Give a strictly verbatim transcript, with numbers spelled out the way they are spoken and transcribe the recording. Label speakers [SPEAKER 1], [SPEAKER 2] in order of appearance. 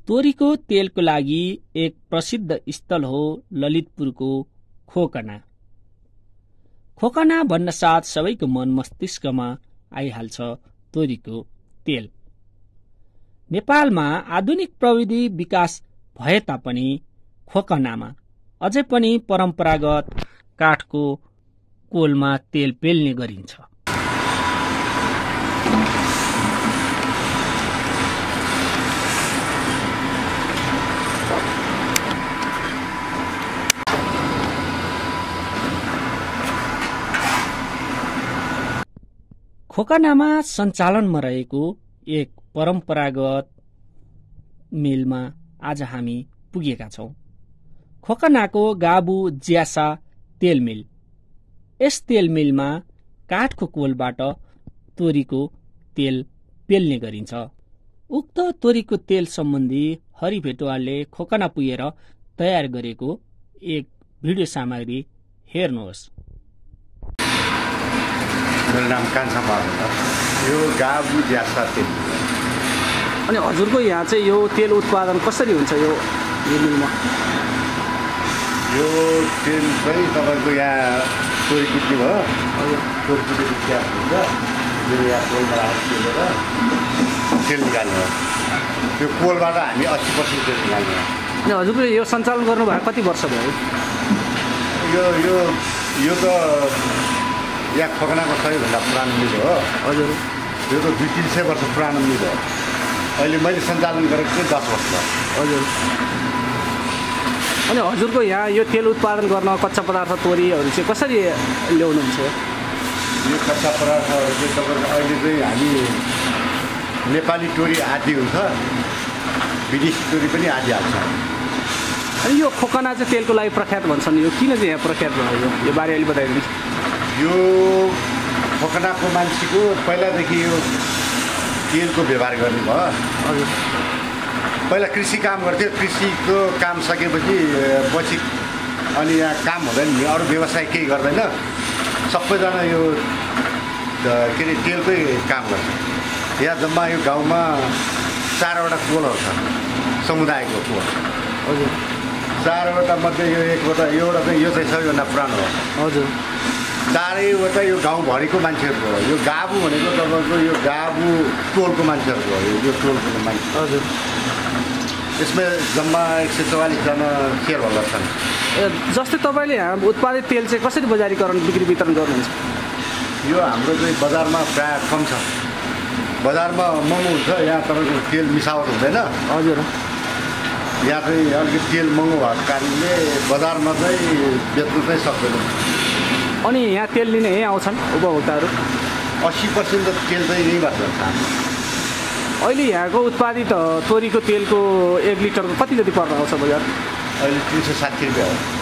[SPEAKER 1] तोरीको तेलको लागि एक प्रसिद्ध स्थल हो ललितपुरको खोकना। खोकना भन्न साथ सबैको मन मस्तिष्कमा आइहाल्छ तोरीको तेल। नेपालमा आधुनिक प्रविधि विकास भए तापनि खोकनामा अझै पनि परम्परागत काठको कोलमा तेल पेल्ने गरिन्छ। खोकनामा सञ्चालनमा रहेको एक परम्परागत मिलमा आज हामी पुगेका छौं। खोकनाको गाबु ज्यासा तेल मिल। यस तेल मिलमा काठको कोलबाट तोरीको तेल पेल्ने गरिन्छ। उक्त तोरीको तेल सम्बन्धी हरि भेटुवालले खोकना पुगेर तयार गरेको एक भिडियो सामग्री हेर्नुहोस्।
[SPEAKER 2] मेरो नाम कान्छा पार्वत हो। यो गाबु ज्यासा तेल।
[SPEAKER 1] अनि हजुरको यहाँ चाहिँ यो तेल उत्पादन कसरी हुन्छ यो मिलमा?
[SPEAKER 2] यो तेल चाहिँ तपाईँको यहाँ तोरी कुट्ने भयो, तोरी कुटेको ग्यास हुन्छ, यो यहाँ कोलमा राखेर तेल निकाल्ने हो। त्यो कोलबाट हामी अस्सी पर्सेन्ट तेल निकाल्ने हो।
[SPEAKER 1] अनि हजुरले यो सञ्चालन गर्नुभएको कति वर्ष भयो?
[SPEAKER 2] यो यो यो त यहाँ खोकनाको सबैभन्दा पुरानो मिल हो। हजुर, यो त दुई तिन सय वर्ष पुरानो मिल हो। अहिले मैले सञ्चालन गरेको चाहिँ दस वर्ष भयो। हजुर।
[SPEAKER 1] अनि हजुरको यहाँ यो तेल उत्पादन गर्न कच्चा पदार्थ तोरीहरू चाहिँ कसरी ल्याउनुहुन्छ?
[SPEAKER 2] यो कच्चा पदार्थहरू चाहिँ तपाईँको अहिले चाहिँ हामी नेपाली तोरी आदि हुन्छ, विदेशी तोरी पनि आदि हाल्छ।
[SPEAKER 1] अनि यो खोकना चाहिँ तेलको लागि प्रख्यात भन्छन्, यो किन चाहिँ यहाँ प्रख्यात भयो यो बारे अहिले बताइदिनुहोस्।
[SPEAKER 2] यो खोकनाको मान्छेको पहिलादेखि यो तेलको व्यवहार गर्ने भयो। हजुर, पहिला कृषि काम गर्थ्यो, कृषिको काम सकेपछि पछि अनि यहाँ काम हुँदैन नि, अरू व्यवसाय केही गर्दैन, सबैजना यो के अरे तेलकै काम गर्छ। यहाँ जम्मा यो गाउँमा चारवटा कोलहरू छ, समुदायको कोल। हजुर, चारवटा मध्ये यो एकवटा एउटा चाहिँ यो चाहिँ सबैभन्दा पुरानो हो। हजुर, चारैवटा यो गाउँभरिको मान्छेहरूको हो। यो गाबु भनेको तपाईँको यो गाबु टोलको मान्छेहरूको हो, यो टोलको मान्छे। हजुर, यसमा जम्मा एक सय चौवालिसजना सेयर होल्डर छन्।
[SPEAKER 1] जस्तै तपाईँले यहाँ उत्पादित तेल चाहिँ कसरी बजारीकरण बिक्री वितरण गर्नुहुन्छ?
[SPEAKER 2] यो हाम्रो चाहिँ बजारमा प्राय कम छ। बजारमा महँगो हुन्छ, यहाँ तपाईँको तेल मिसावट हुँदैन। हजुर, यहाँ चाहिँ अलिकति तेल महँगो भएको कारणले बजारमा चाहिँ बेच्नु चाहिँ सक्दैन।
[SPEAKER 1] अनि यहाँ तेल लिने यहीँ आउँछन् उपभोक्ताहरू?
[SPEAKER 2] अस्सी पर्सेन्ट त तेल चाहिँ यहीँबाट जान्छ।
[SPEAKER 1] अहिले यहाँको उत्पादित तोरीको तेलको एक लिटरको कति जति पर्न आउँछ बजार?
[SPEAKER 2] अहिले तिन सय साठी रुपियाँ हो।